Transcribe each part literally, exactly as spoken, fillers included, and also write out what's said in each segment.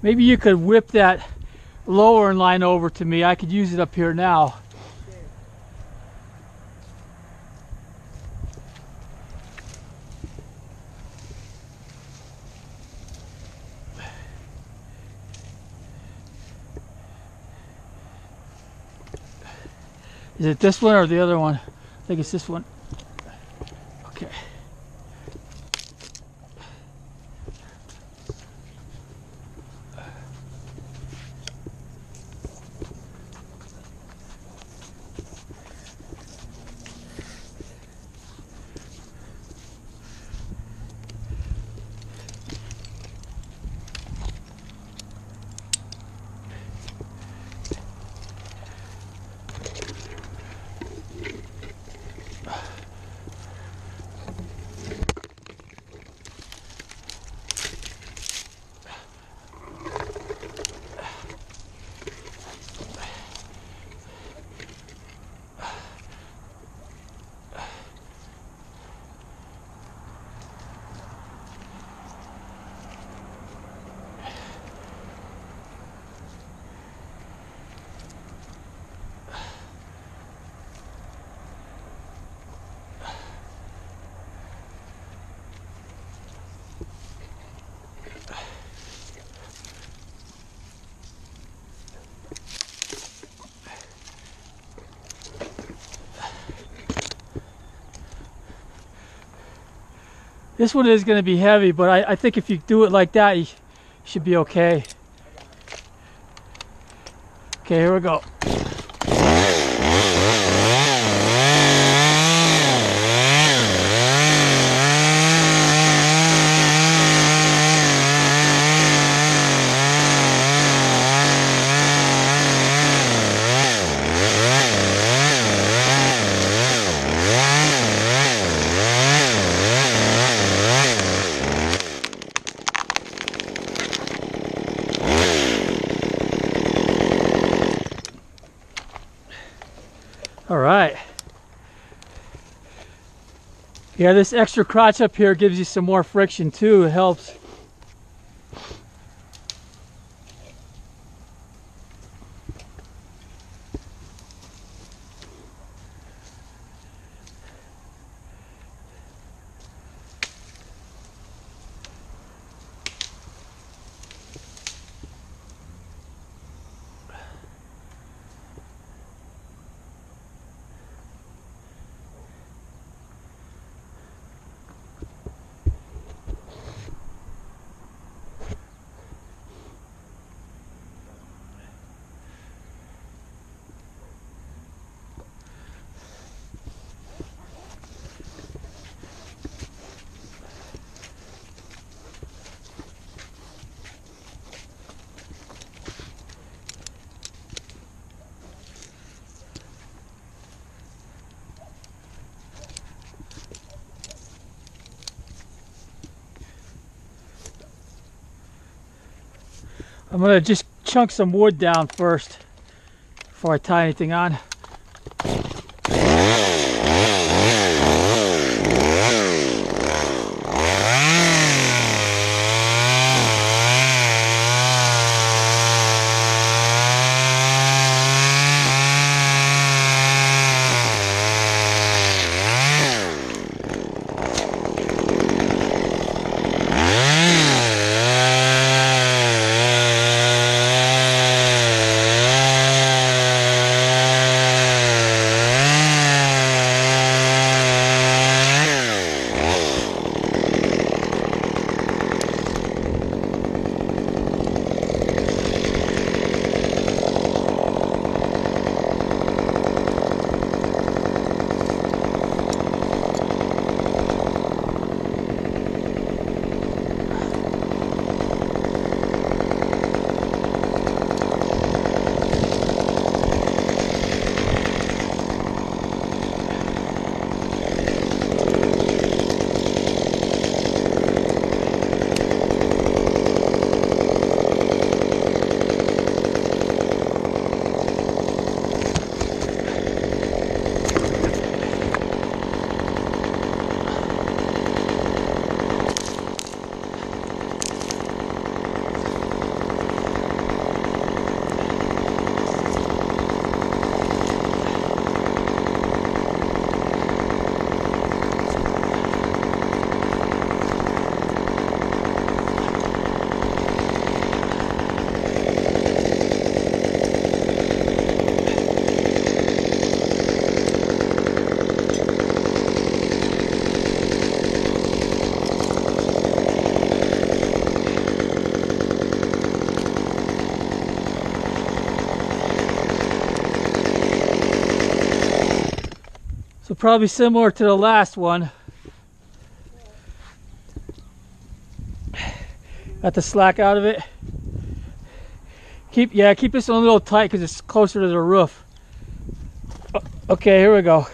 Maybe you could whip that lowering line over to me. I could use it up here now. Is it this one or the other one? I think it's this one. Okay. This one is going to be heavy, but I, I think if you do it like that, you should be okay. Okay, here we go. All right. Yeah, this extra crotch up here gives you some more friction too. It helps. I'm gonna just chunk some wood down first before I tie anything on. probably similar to the last one. Got the slack out of it. Keep, yeah, keep this one a little tight because it's closer to the roof. Okay, here we go.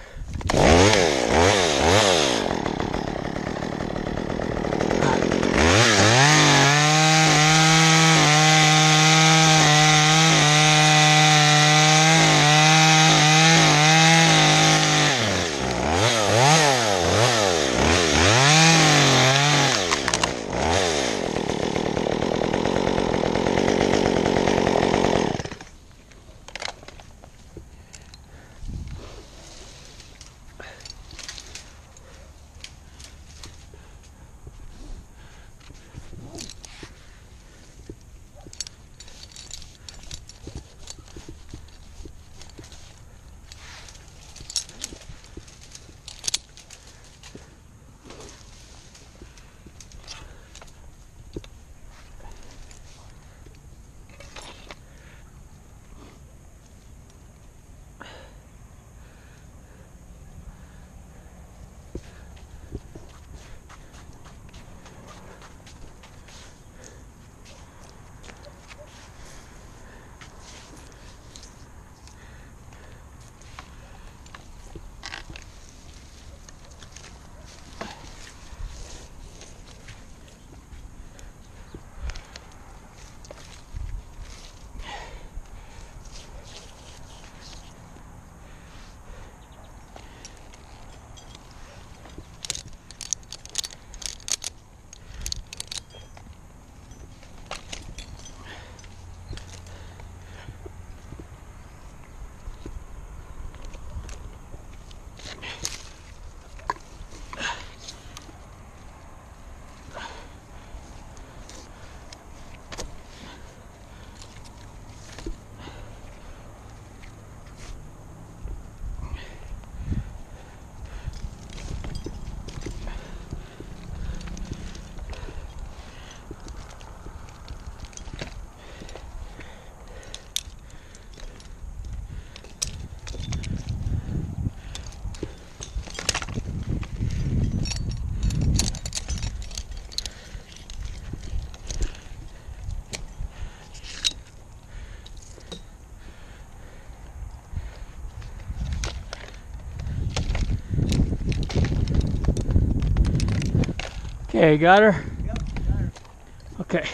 Okay, got her? Yep, got her. Okay.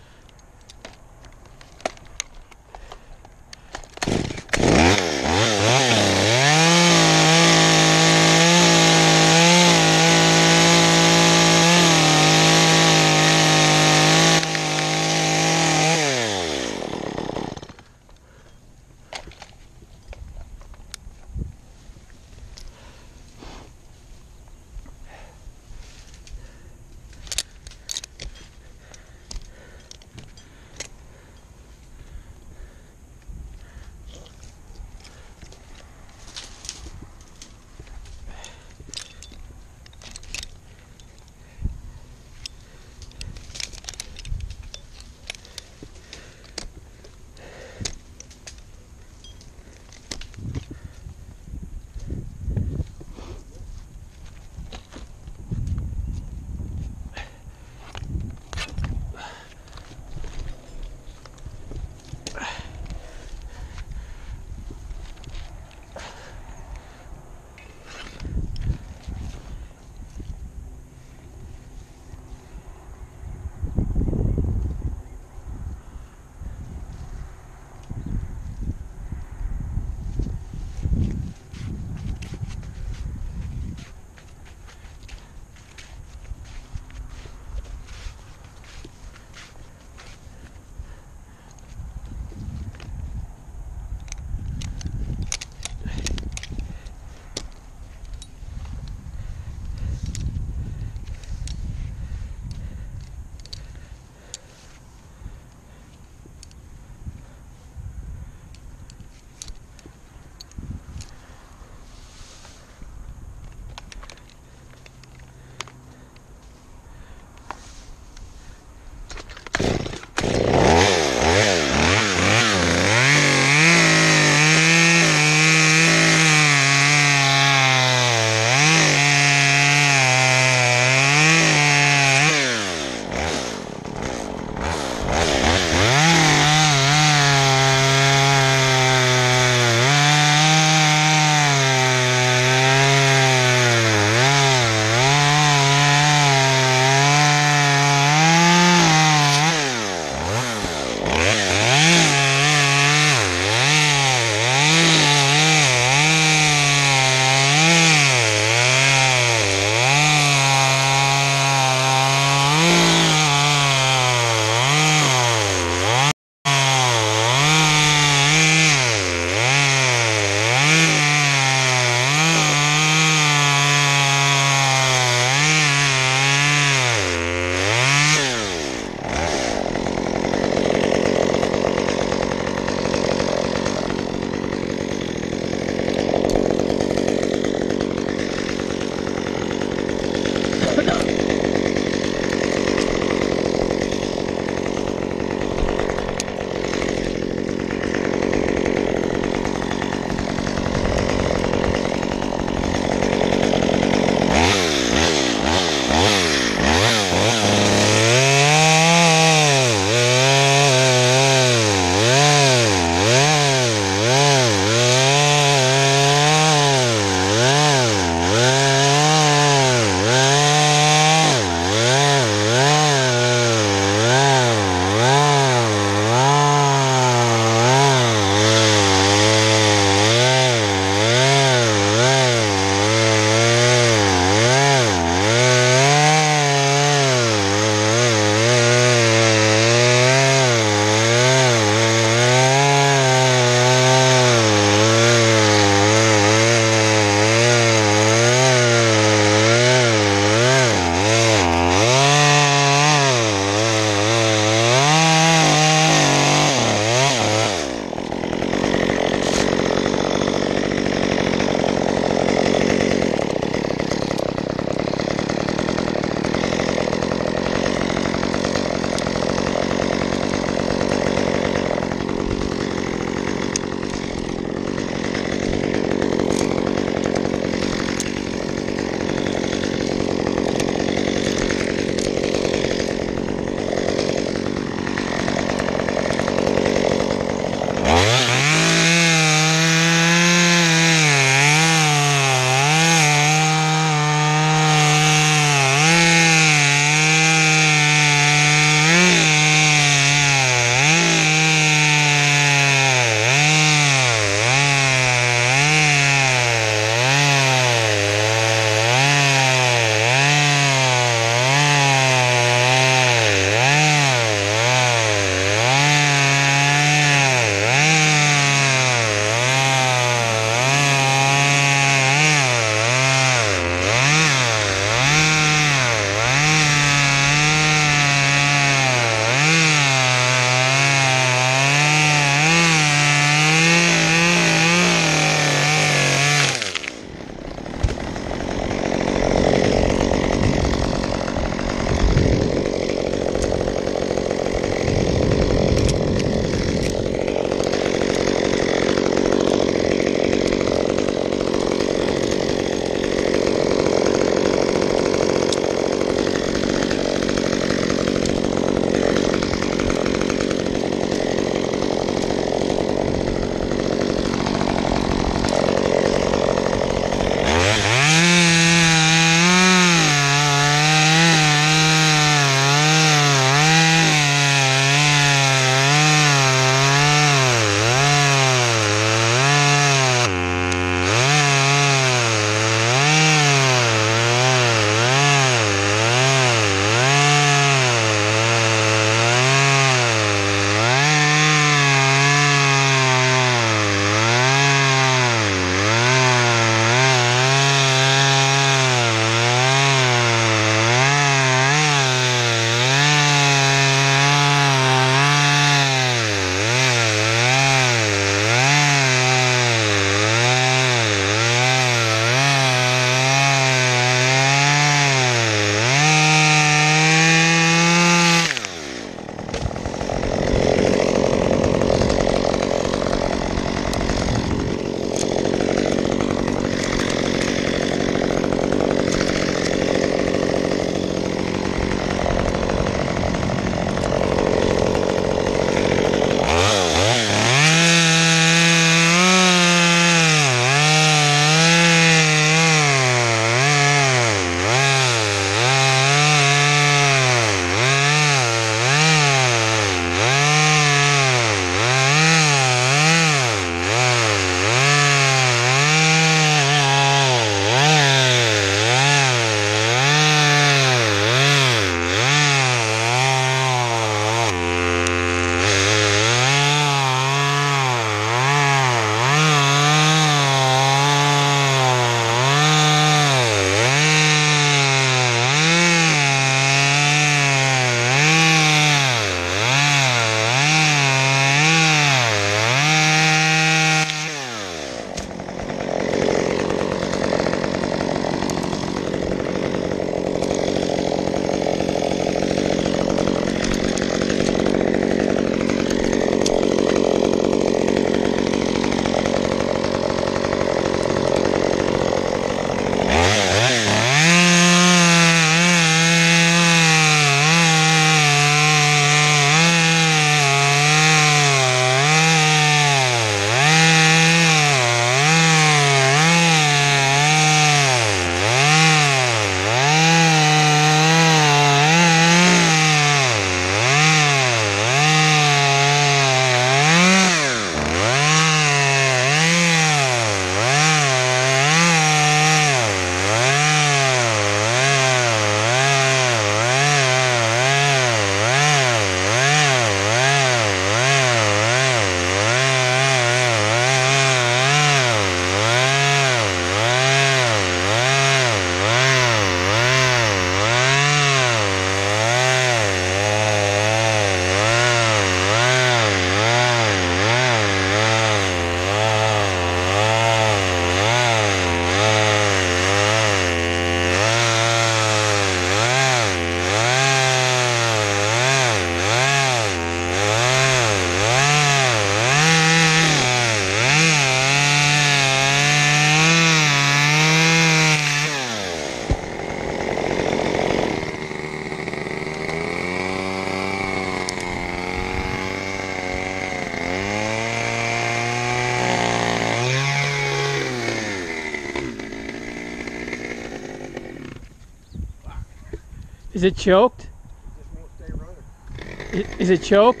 Is it choked? It just won't stay running. Is, is it choked?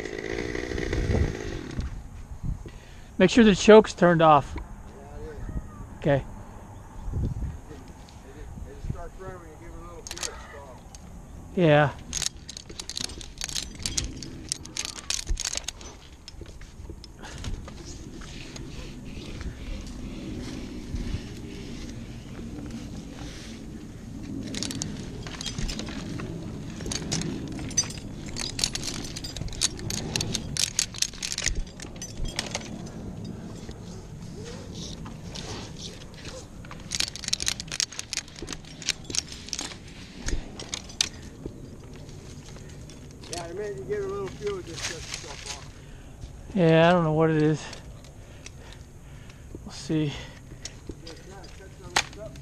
Make sure the choke's turned off. Yeah, it is. Okay. It just, it just starts running when you give it a little fuel, it stops. Yeah. Yeah, the minute you give it a little fuel, it just shuts itself off. Yeah, I don't know what it is. We'll see. Just try to cut some of this up.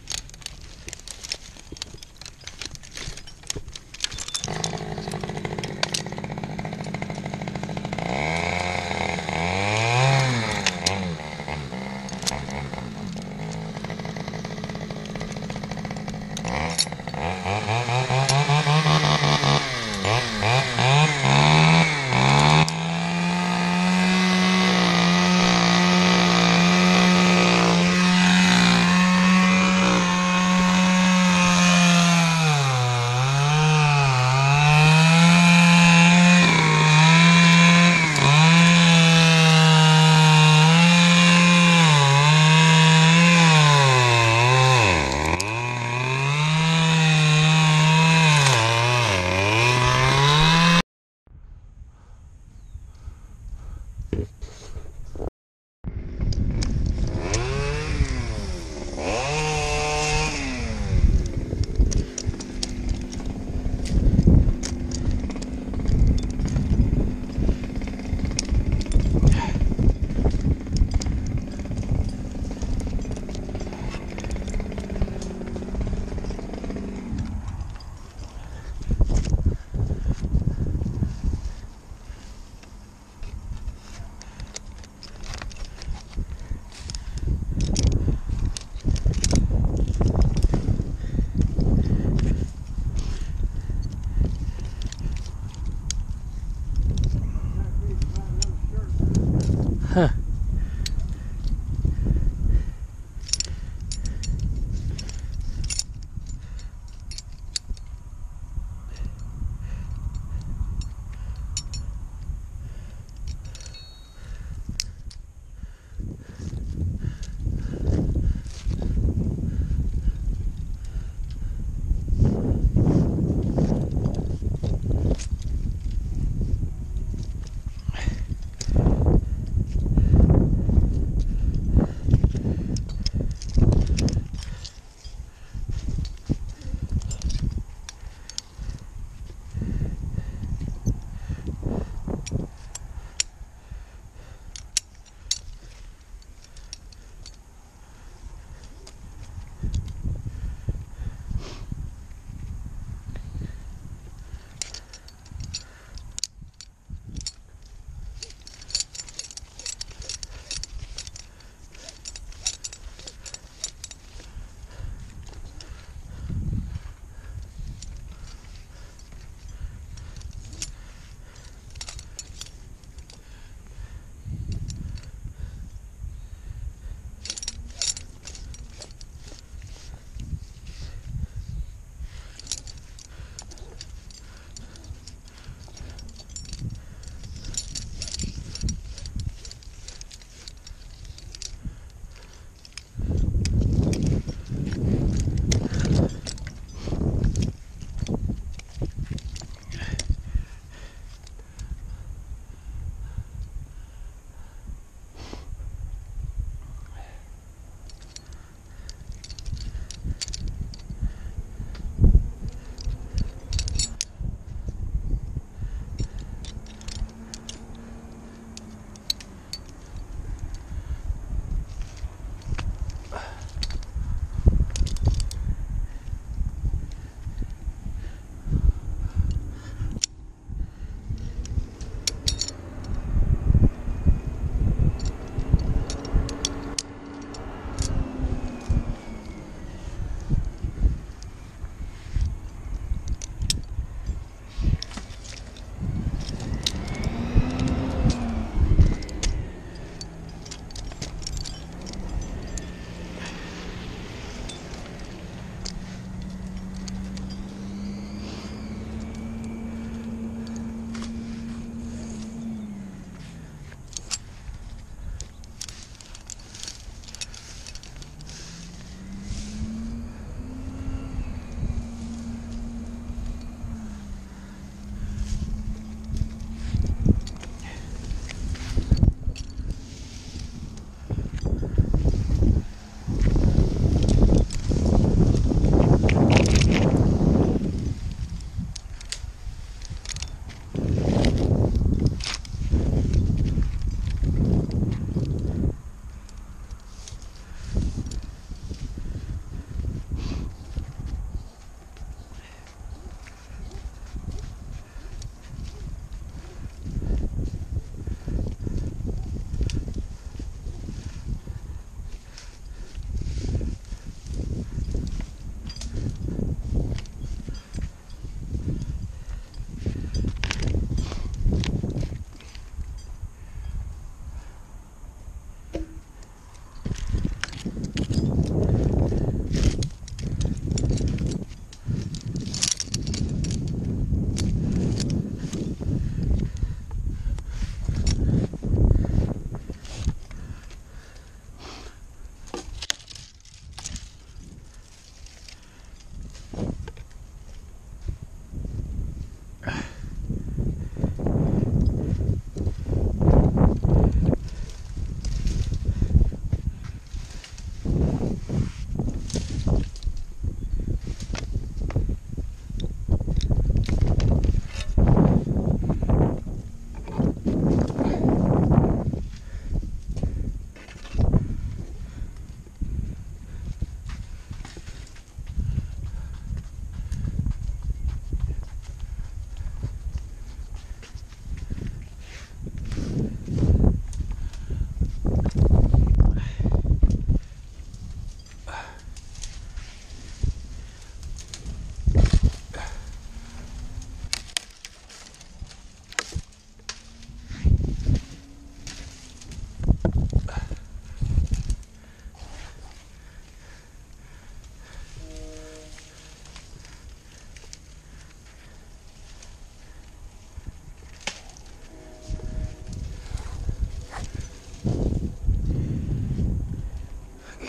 Huh.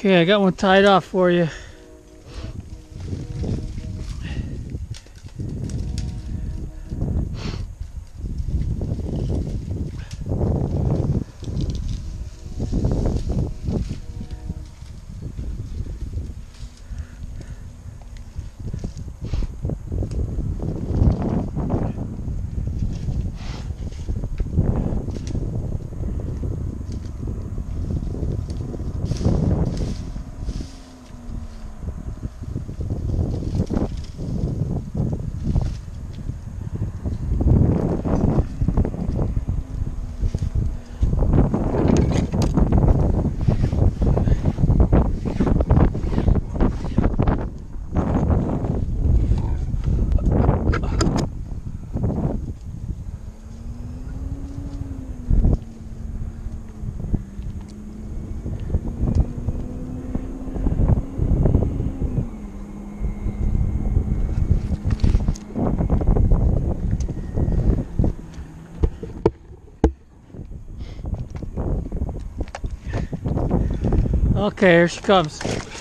Okay, I got one tied off for you. Okay, here she comes.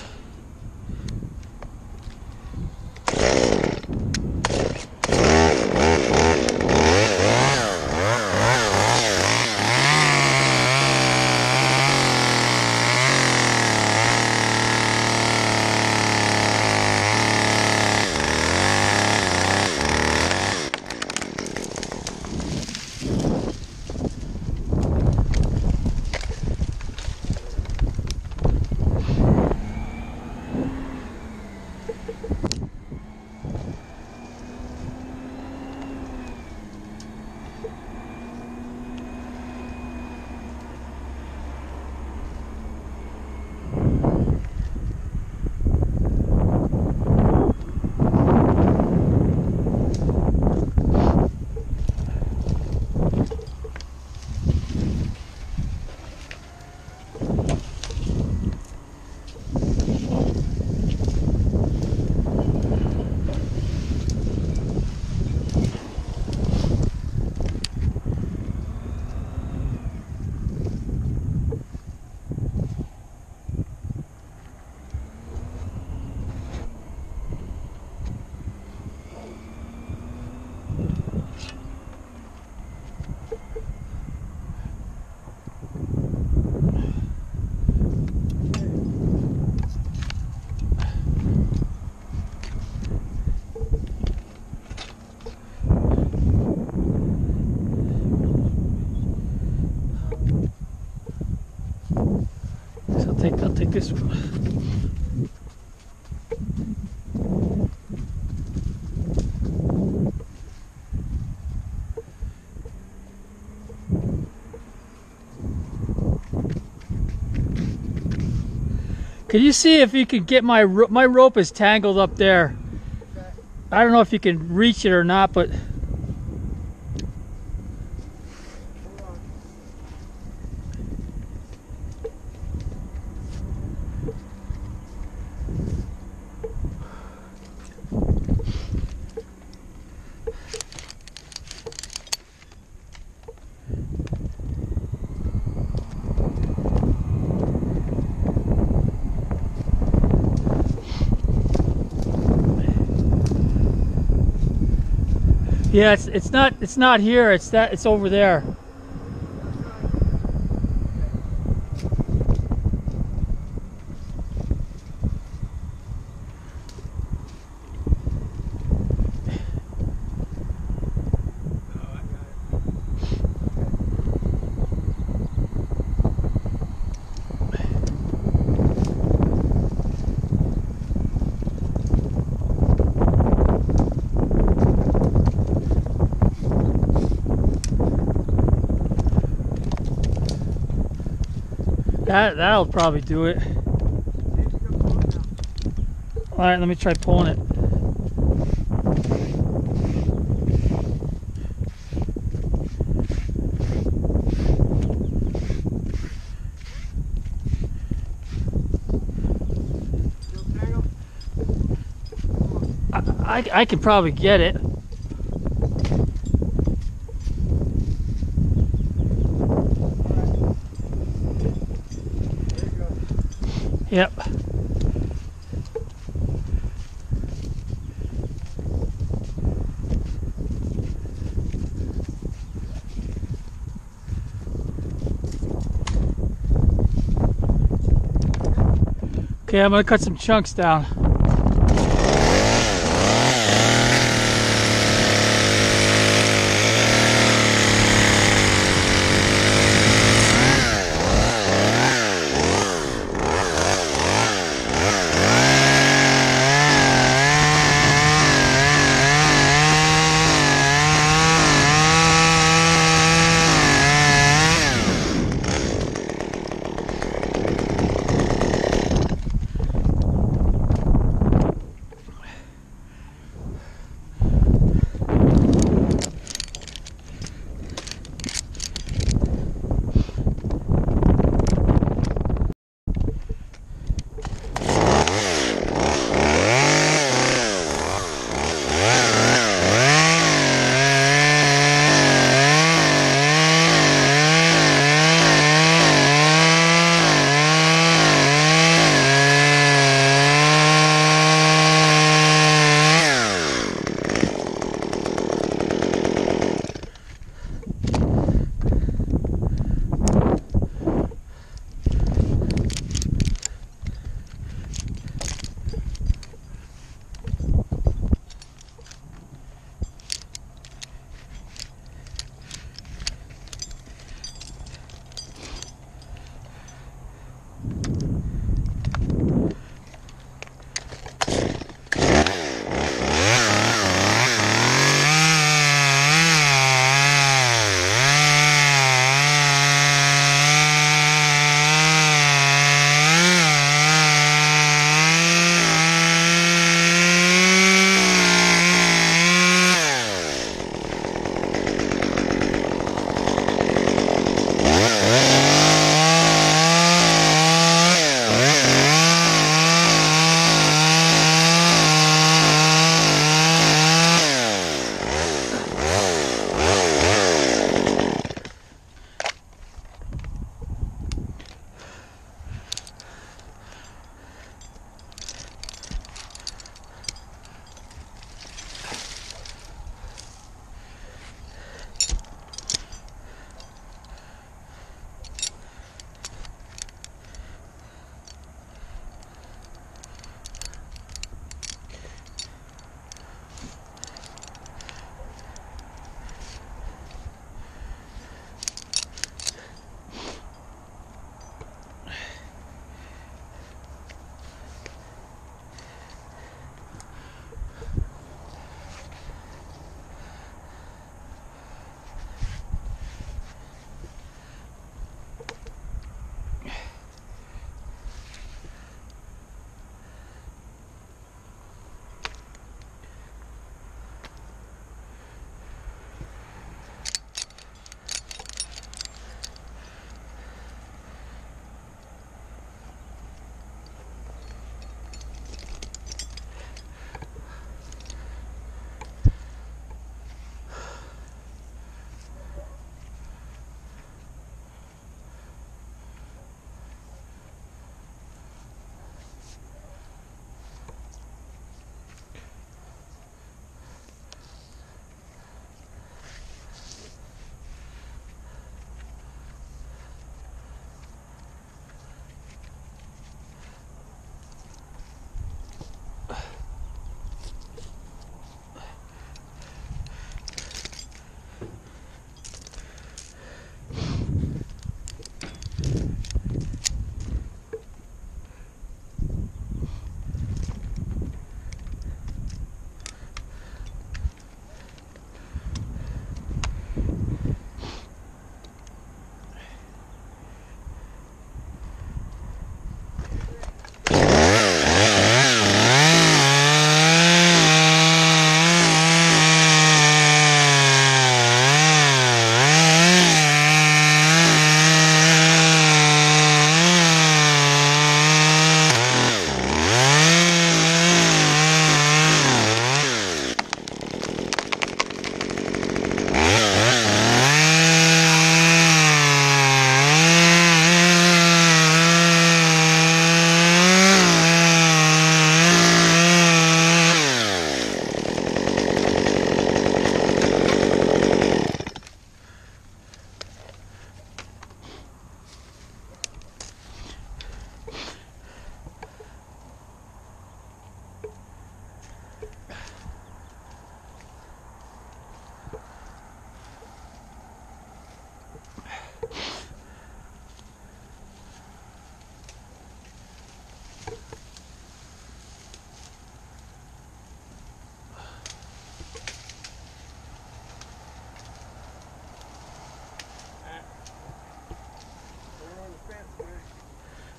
I'll take, I'll take this one. Can you see if you could get my ro my rope is tangled up there? I don't know if you can reach it or not, but yeah, it's it's not it's not here. It's that it's over there. That, that'll probably do it. Alright, let me try pulling it. I, I, I can probably get it. Yep. Okay, I'm gonna cut some chunks down.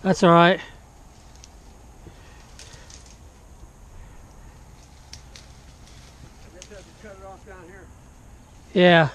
That's all right. I guess I have to cut it off down here. Yeah.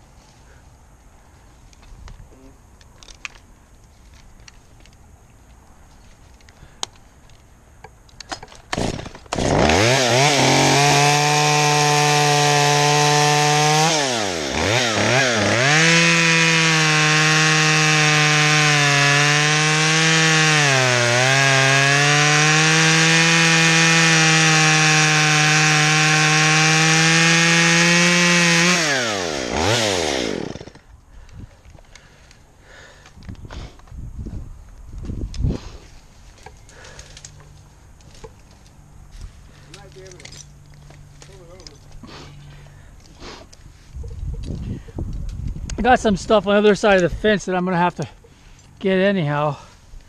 I got some stuff on the other side of the fence that I'm gonna have to get anyhow.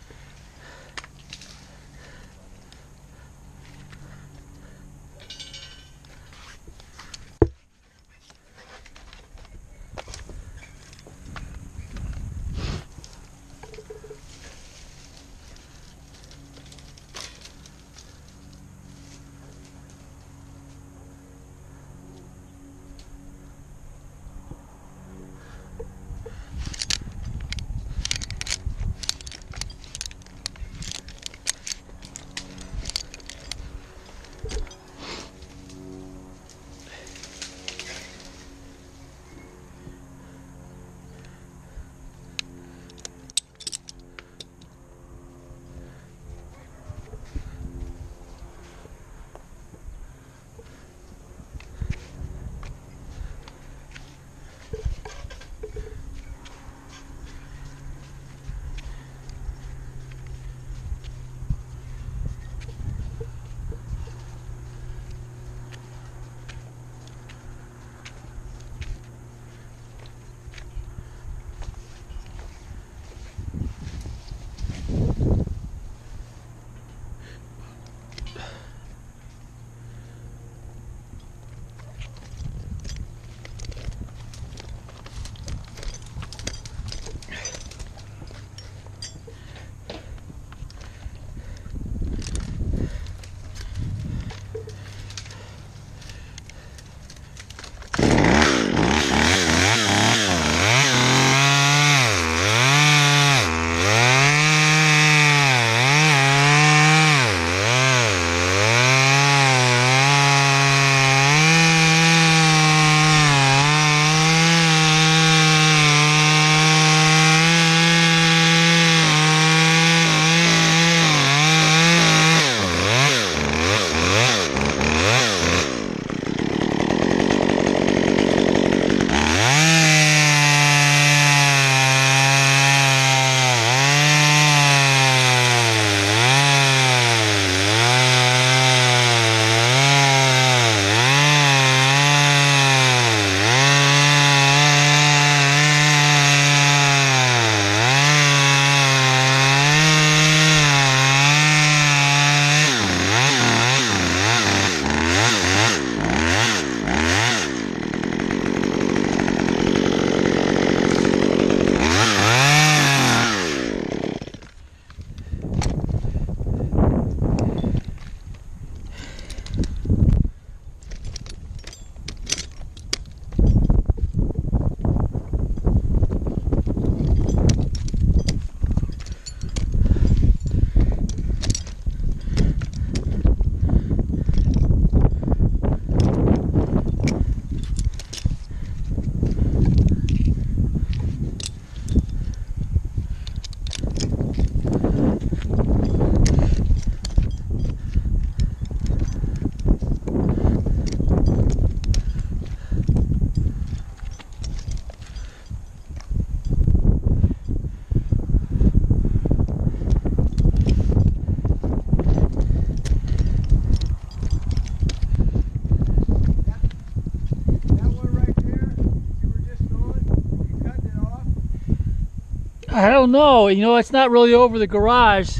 I don't know. You know, it's not really over the garage.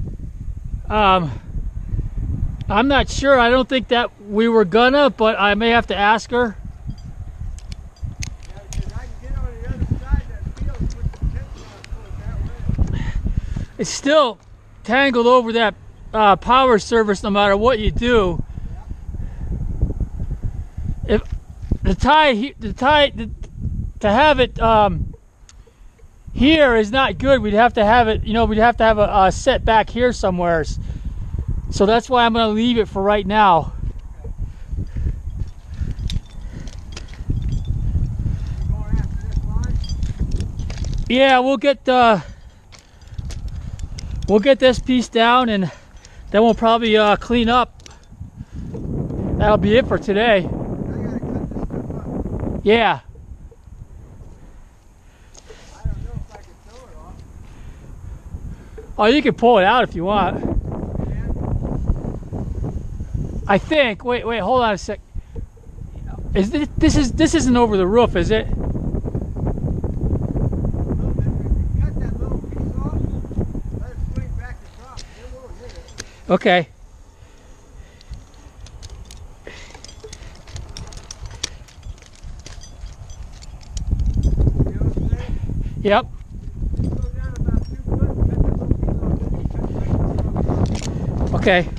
Um, I'm not sure. I don't think that we were gonna, but I may have to ask her. Yeah, because I can get on the other side of that field and put the tent down that way. It's still, tangled over that uh, power service no matter what you do. If the tie, the tie, the, to have it um, here is not good. We'd have to have it, you know, we'd have to have a, a set back here somewhere. So that's why I'm going to leave it for right now. Yeah, we'll get uh, we'll get this piece down, and then we'll probably uh, clean up. That'll be it for today. I gotta cut this stuff up. Yeah. I don't know if I can throw it off. Oh, you can pull it out if you want. I think. Wait, wait. Hold on a sec. Is this this is this isn't over the roof, is it? Okay. Yep. Okay.